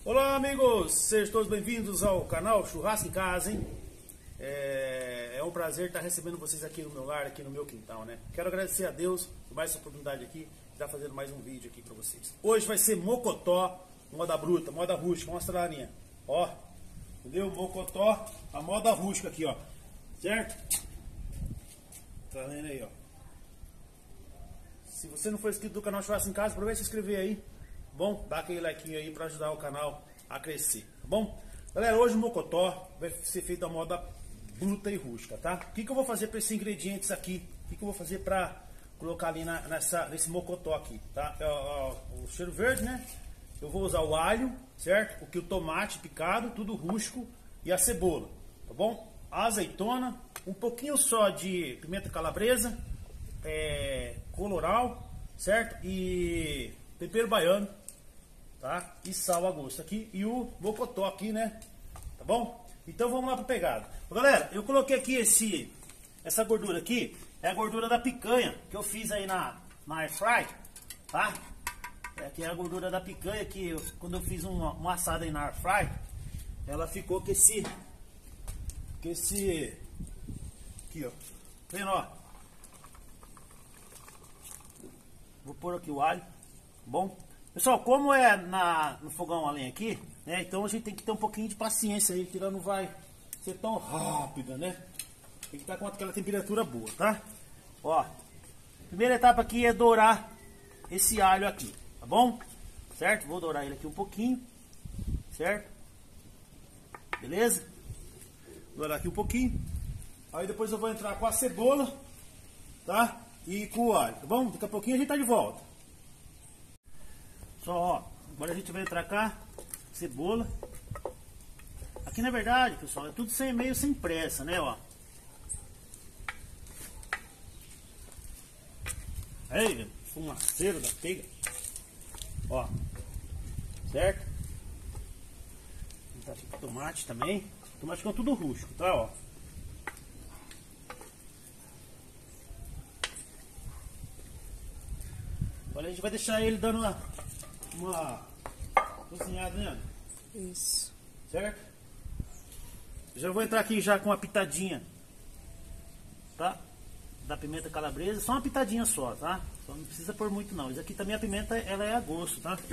Olá amigos, sejam todos bem-vindos ao canal Churrasco em Casa, hein? É um prazer estar recebendo vocês aqui no meu lar, aqui no meu quintal, né? Quero agradecer a Deus por mais essa oportunidade aqui, de estar fazendo mais um vídeo aqui para vocês. Hoje vai ser mocotó, moda bruta, moda rústica, mostra lá, Aninha. Ó, entendeu? Mocotó, a moda rústica aqui, ó, certo? Tá vendo aí, ó? Se você não for inscrito do canal Churrasco em Casa, aproveita e se inscrever aí. Bom, dá aquele like aí para ajudar o canal a crescer, tá bom? Galera, hoje o mocotó vai ser feito a moda bruta e rústica, tá? O que eu vou fazer para esses ingredientes aqui? O que eu vou fazer para colocar ali nesse mocotó aqui, tá? O cheiro verde, né? Eu vou usar o alho, certo? O tomate picado, tudo rústico, e a cebola, tá bom? A azeitona, um pouquinho só de pimenta calabresa, colorau, certo? E tempero baiano, tá? E sal a gosto aqui, e o mocotó aqui, né? Tá bom? Então vamos lá pro pegado. Galera, eu coloquei aqui essa gordura aqui, é a gordura da picanha que eu fiz aí na air fry, tá? Aqui é a gordura da picanha que quando eu fiz uma assada aí na air fry, ela ficou com esse aqui, ó. Vendo, ó? Vou pôr aqui o alho, bom? Pessoal, como é no fogão a lenha aqui, né? Então a gente tem que ter um pouquinho de paciência aí, que ela não vai ser tão rápida, né? Tem que estar com aquela temperatura boa, tá? Ó, primeira etapa aqui é dourar esse alho aqui, tá bom? Certo? Vou dourar ele aqui um pouquinho, certo? Beleza? Dourar aqui um pouquinho. Aí depois eu vou entrar com a cebola, tá? E com o alho, tá bom? Daqui a pouquinho a gente tá de volta. Só, ó, agora a gente vai entrar cá, cebola. Aqui na verdade, pessoal, é tudo meio sem pressa, né, ó. Aí, fumaceiro da pega. Ó, certo? Tá aqui com tomate também. Tomate ficou tudo rústico, tá, ó. Agora a gente vai deixar ele dando uma cozinhada, né? Isso. Certo? Já vou entrar aqui já com uma pitadinha, tá? Da pimenta calabresa, só uma pitadinha só, tá? Só não precisa pôr muito não. Isso aqui também a pimenta, ela é a gosto, tá?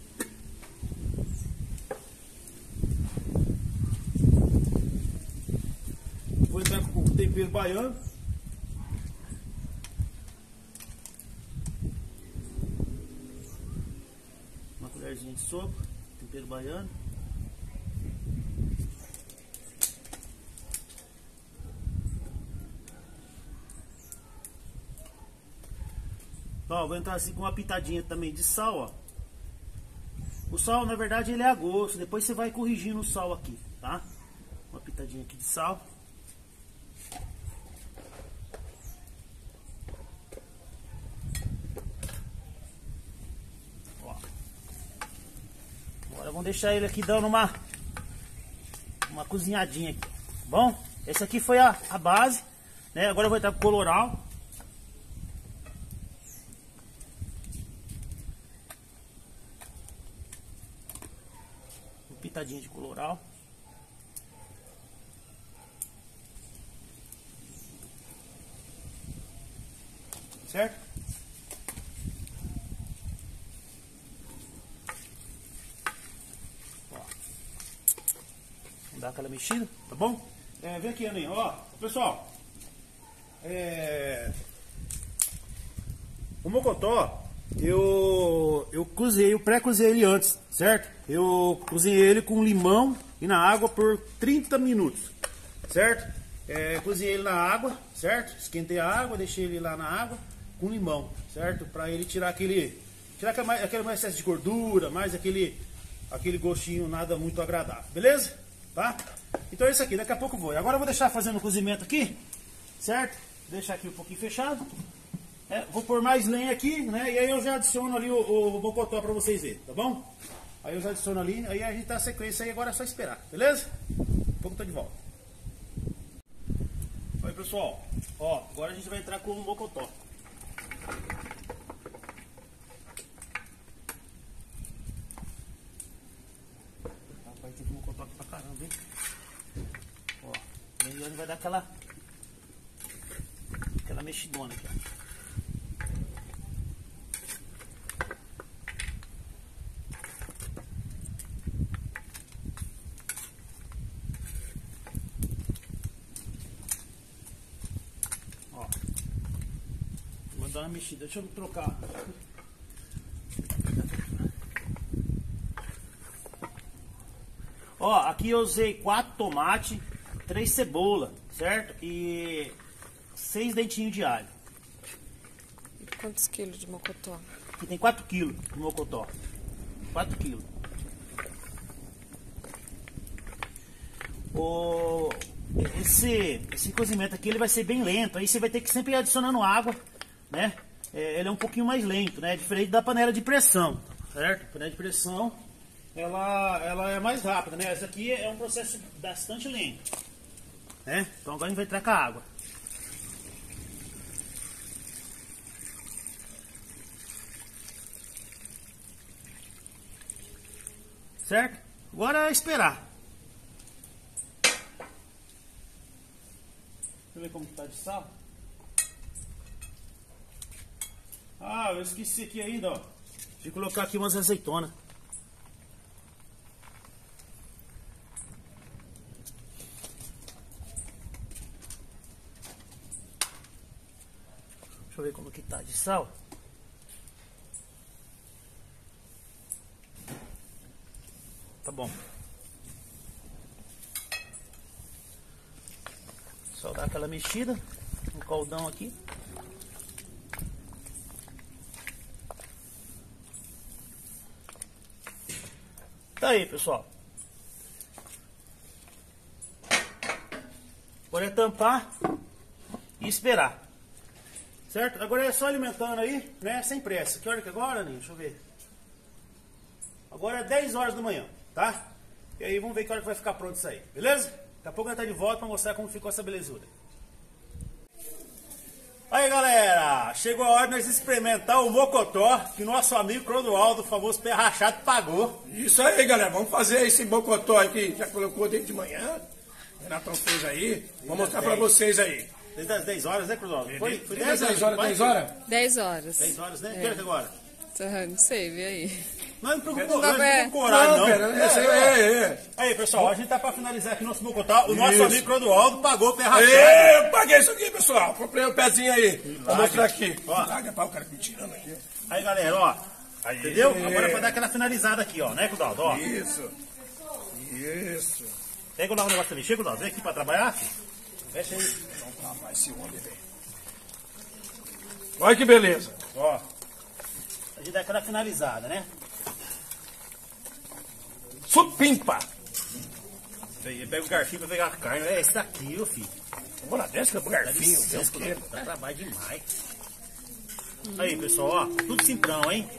Vou entrar com o tempero baiano. Uma colherzinha de sopa, tempero baiano. Ó, vou entrar assim com uma pitadinha também de sal, ó. O sal, na verdade, ele é a gosto. Depois você vai corrigindo o sal aqui, tá? Uma pitadinha aqui de sal. Ó. Agora vamos deixar ele aqui dando uma cozinhadinha aqui, tá bom? Esse aqui foi a base, né? Agora eu vou entrar com colorau. Pitadinha de colorau. Certo? Ó. Vamos dar aquela mexida, tá bom? Vem aqui, Aninha, ó. Pessoal, o mocotó, eu cozinhei, eu pré-cozinhei ele antes, certo? Eu cozinhei ele com limão e na água por 30 minutos, certo? Cozinhei ele na água, certo? Esquentei a água, deixei ele lá na água com limão, certo? Para ele tirar aquele mais excesso de gordura, mais aquele gostinho nada muito agradável, beleza? Tá? Então é isso aqui, daqui a pouco eu vou. Agora eu vou deixar fazendo o cozimento aqui, certo? Vou deixar aqui um pouquinho fechado. Vou pôr mais lenha aqui, né? E aí eu já adiciono ali o mocotó para vocês verem, tá bom? Aí eu já adiciono ali, aí a gente tá a sequência aí, agora é só esperar, beleza? Daqui a pouco eu tô de volta. Oi pessoal, ó, agora a gente vai entrar com o mocotó. Vai ter que mocotó aqui pra caramba, hein? Ó, ele vai dar aquela mexidona aqui, ó. Vou dar uma mexida, deixa eu trocar. Ó, aqui eu usei 4 tomates, 3 cebola, certo? E 6 dentinhos de alho. E quantos quilos de mocotó? Aqui tem 4 quilos de mocotó. 4 quilos. Esse cozimento aqui ele vai ser bem lento. Aí você vai ter que sempre ir adicionando água, né? Ele é um pouquinho mais lento, né? Diferente da panela de pressão, certo? A panela de pressão ela é mais rápida, né? Essa aqui é um processo bastante lento, né? Então agora a gente vai entrar com a água. Certo? Agora é esperar. Deixa eu ver como que tá de sal. Ah, eu esqueci aqui ainda, ó. De colocar aqui umas azeitonas. Deixa eu ver como que tá de sal. Tá bom. Só dar aquela mexida no caldão aqui. Tá aí, pessoal. Agora é tampar e esperar. Certo? Agora é só alimentando aí, né? Sem pressa. Que hora que é agora, Ninho? Deixa eu ver. Agora é 10 horas da manhã, tá? E aí vamos ver que hora que vai ficar pronto isso aí, beleza? Daqui a pouco vai estar de volta para mostrar como ficou essa belezura. Aí, galera, chegou a hora de nós experimentar o mocotó que o nosso amigo Clodoaldo, o famoso pé rachado, pagou. Isso aí, galera, vamos fazer esse mocotó aqui, já colocou desde de manhã. O Renatão fez aí, vou mostrar pra vocês aí. Desde as 10 horas, né, Clodoaldo? Foi 10 horas, 10 horas? 10 horas. 10 horas, né? Que hora que é agora? Não sei, vê aí. Não me preocupa, Não, não preocupa com o horário, não. Pera, esse aí, Aí, pessoal, a gente tá pra finalizar aqui nosso mocotó. O nosso amigo Clodoaldo pagou o pé rachado. Eu paguei isso aqui, pessoal. Comprei o pezinho aí. Vou mostrar aqui. Ó. Larga pra o cara me tirando aqui. Aí, galera, ó. Aí, entendeu? Agora é pra dar aquela finalizada aqui, ó, né, Clodoaldo? Ó. Isso. Isso. Pega o negócio pra mexer, Clodoaldo. Vem aqui pra trabalhar. Fecha aí. Então, rapaz, esse homem, velho. Olha que beleza. Ó. A gente dá aquela finalizada, né? Supimpa. Pega o garfinho pra pegar a carne. É esse daqui, ô filho. Vamos lá, desce com o garfinho. Deus Dá queira. trabalho demais. Aí, pessoal, ó. Tudo simprão, hein?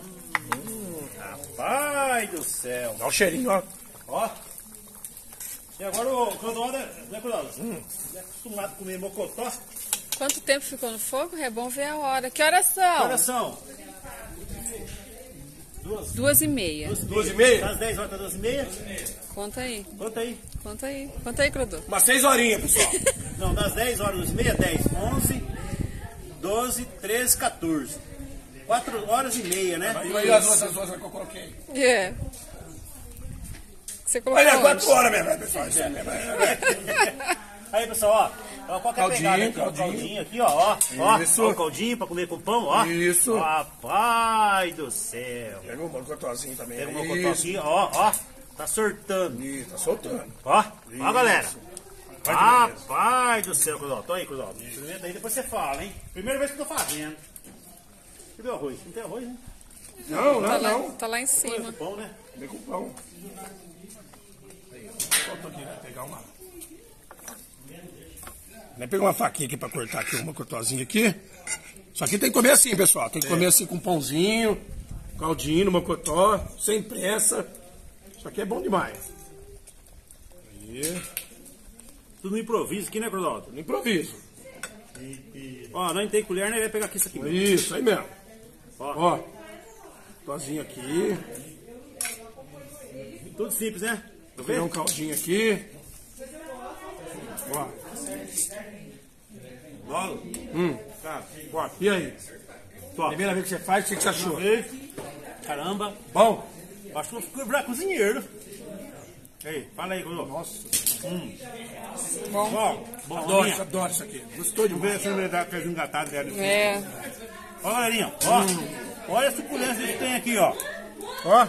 Rapaz do céu. Dá o cheirinho, ó. Ó. E agora o Clodoaldo, né, Clodoaldo? Ele é acostumado a comer mocotó. Quanto tempo ficou no fogo? É bom ver a hora. Que horas são? Horas são 2h30. 2h30? Das 10 horas até 2h30. Conta aí. Conta aí. Conta aí. Conta aí, Crodô. Umas 6 horinhas, pessoal. Não, das 10 horas, 2h30, 10, 11, 12, 13, 14. 4 horas e meia, né? E aí as outras que eu coloquei. É. Você colocou Olha, onde? 4 horas mesmo, pessoal. Isso é mesmo. Aí, pessoal, ó. Qual que é a pegada aqui? Caldinho. O caldinho aqui, ó. Ó, Isso. ó o caldinho pra comer com pão, ó. Isso. Rapaz do céu. Pega o mocotózinho também. Pega o mocotó aqui, ó. Tá sortando. Isso, tá soltando. Ó, ó, galera. Vai que Rapaz do céu, Clodoaldo. Tô aí, Clodoaldo. Experimenta aí, depois você fala, hein? Primeira vez que eu tô fazendo. Cadê o arroz? Não tem arroz, né? Tá lá em Arroz cima. com pão, né? Vem com pão. Aí, solta aqui, vai pegar uma... Vai pegar uma faquinha aqui pra cortar aqui o mocotózinho aqui. Isso aqui tem que comer assim, pessoal. Tem que comer assim com pãozinho, caldinho no mocotó, sem pressa. Isso aqui é bom demais. Aí, Tudo no improviso aqui, né, Clodoaldo? no improviso. Ó, não tem colher, né? Vai pegar aqui isso aqui mesmo. Isso, aí mesmo. Ó. Ó, tozinho aqui. Tudo simples, né? Vou pegar um caldinho aqui. Ó. Bolo. Cara, ó, e aí? Primeira vez que você faz, o que você achou? Caramba. Bom? Acho que eu vou virar cozinheiro. Ei, fala aí, Codô. Nossa. Bom, Adoro isso aqui. Gostou de Vamos ver se ele dá aqueles engatados dela. É. Ó, galerinha, ó. Olha a suculência que tem aqui, ó. Ó.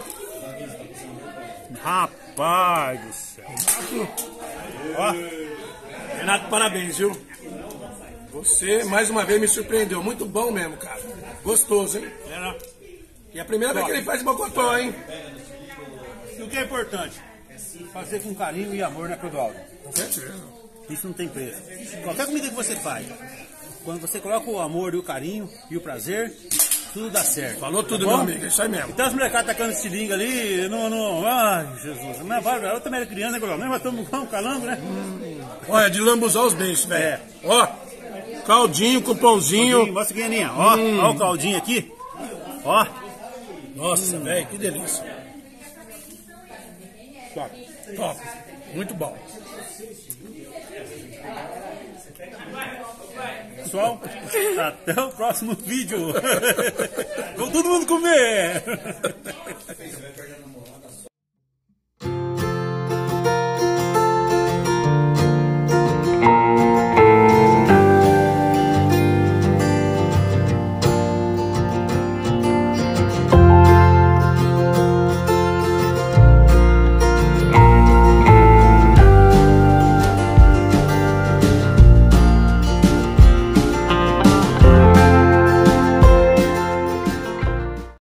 Rapaz do céu. Ó. Renato, parabéns, viu? Você, mais uma vez, me surpreendeu. Muito bom mesmo, cara. Gostoso, hein? Era. E a primeira vez que ele faz mocotó, hein? E o que é importante? Fazer com carinho e amor, né, Clodoaldo? Com certeza. Isso não tem preço. Qualquer comida que você faz, quando você coloca o amor e o carinho e o prazer, tudo dá certo. Falou tudo, Tá meu bom? amigo. É isso aí mesmo. Então as molecadas tacando estilingue ali, não. Ai, Jesus. Eu também era criança, né, Clodoaldo? Nós estamos com um calango, né? Olha, de lambuzar os beijos, velho. É. Ó, caldinho com pãozinho. Mostra aqui, Aninha. Ó, ó o caldinho aqui. Ó. Nossa, velho, que delícia. Top. Muito bom. Pessoal, até o próximo vídeo. Vamos todo mundo comer.